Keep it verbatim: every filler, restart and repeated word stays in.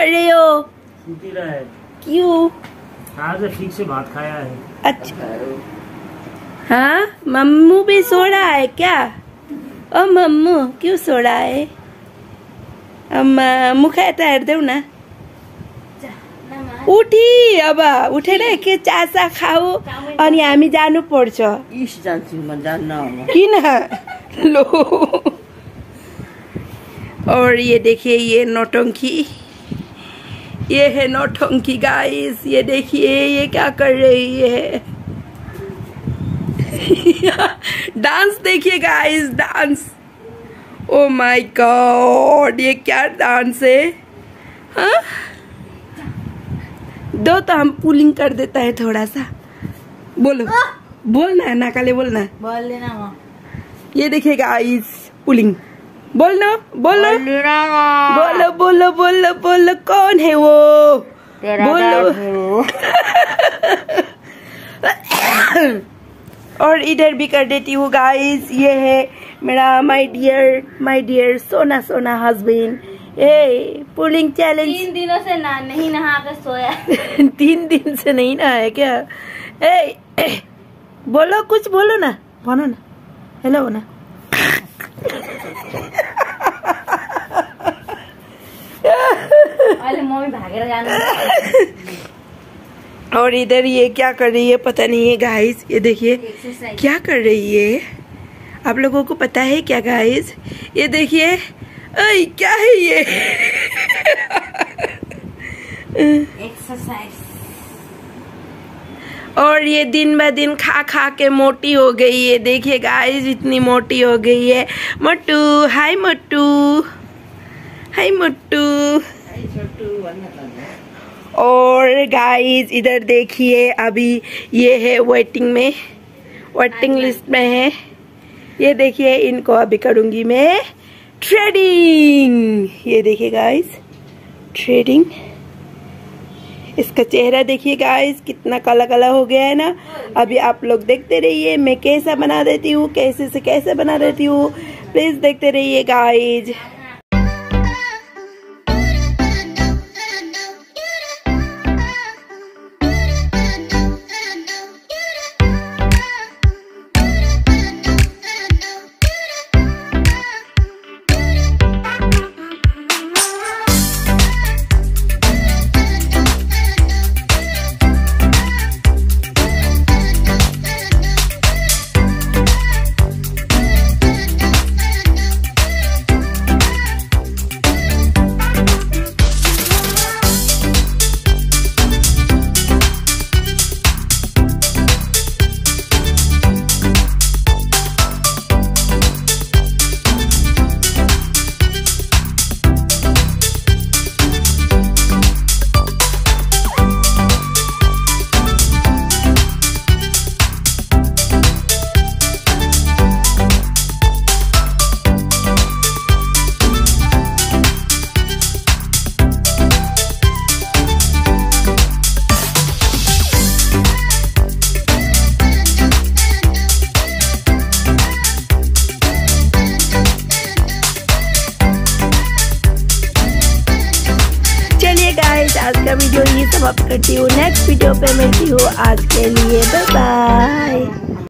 कर रहे हो? सूती रहा है। क्यों? आज ठीक से भात खाया है। अच्छा हाँ, मम्मू भी सो रहा है क्या? ओ मम्मू क्यों सो रहा है? मम्मू खाता है दो ना। उठी अब उठेर के चासा खाऊ अनि हामी जानु पर्छ। इस जान्छु म जान्न किन लो। और ये देखिए ये नौटंकी, ये है नौटंकी गाइस। ये देखिए ये क्या कर रही है। डांस देखिए guys, dance. Oh my god, ये क्या डांस है। हाँ दो तो हम पुलिंग कर देता है थोड़ा सा। बोलो बोलना है, नाकाले बोलना बोल लेना। ये देखिए गाइस पुलिंग। बोलो बोलो बोलो बोलो बोलो बोलो कौन है वो? बोलो। और इधर भी कर देती हूँ गाइस। ये है मेरा माय डियर माय डियर सोना सोना हस्बैंड। ए पुलिंग चैलेंज। तीन दिनों से ना नहीं नहा कर सोया। तीन दिन से नहीं नहा है क्या? ए, ए बोलो कुछ बोलो ना, बोलो ना, हेलो ना। अरे मम्मी भागेर जानु। और इधर ये क्या कर रही है पता नहीं है गाइस। ये देखिए क्या कर रही है, आप लोगों को पता है क्या गाइस? ये देखिए क्या है ये? एक्सरसाइज। और ये दिन ब दिन खा खा के मोटी हो गई है। देखिए गाइस इतनी मोटी हो गई है। मोटू हाय मोटू, हाय मोटू। और गाइस इधर देखिए अभी ये है वेटिंग में, वेटिंग लिस्ट में है। ये देखिए इनको अभी करूंगी मैं थ्रेडिंग। ये देखिए गाइस थ्रेडिंग। इसका चेहरा देखिए गाइस कितना काला काला हो गया है ना। अभी आप लोग देखते रहिए मैं कैसा बना देती हूँ, कैसे से कैसे बना देती हूँ। प्लीज देखते रहिए गाइस। आज का वीडियो ये समाप्त करती हूँ। नेक्स्ट वीडियो पे मिलती हूँ। आज के लिए बाय बाय।